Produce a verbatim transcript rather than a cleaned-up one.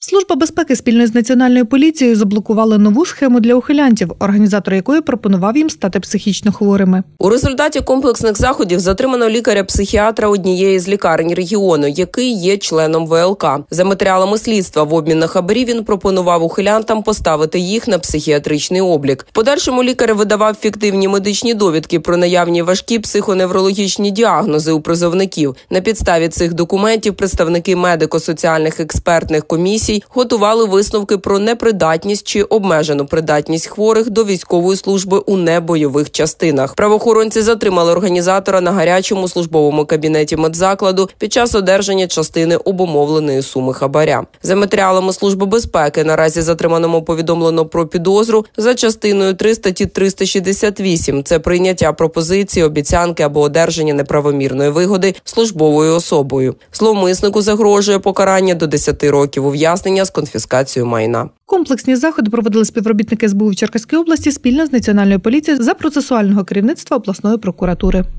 Служба безпеки спільно з Національною поліцією заблокувала нову схему для ухилянтів, організатор якої пропонував їм стати психічно хворими. У результаті комплексних заходів затримано лікаря-психіатра однієї з лікарень регіону, який є членом В Л К. За матеріалами слідства в обмін на хабарі він пропонував ухилянтам поставити їх на психіатричний облік. В подальшому лікар видавав фіктивні медичні довідки про наявні важкі психоневрологічні діагнози у призовників. На підставі цих документів представники медико-соціальних експертних комісій готували висновки про непридатність чи обмежену придатність хворих до військової служби у небойових частинах. Правоохоронці затримали організатора на гарячому службовому кабінеті медзакладу під час одержання частини обумовленої суми хабаря. За матеріалами Служби безпеки наразі затриманому повідомлено про підозру за частиною три статті триста шістдесят вісім. Це прийняття пропозиції, обіцянки або одержання неправомірної вигоди службовою особою. Зловмиснику загрожує покарання до десяти років ув'язнення з конфіскацією майна. Комплексні заходи проводили співробітники С Бу в Черкаській області спільно з Національною поліцією за процесуального керівництва обласної прокуратури.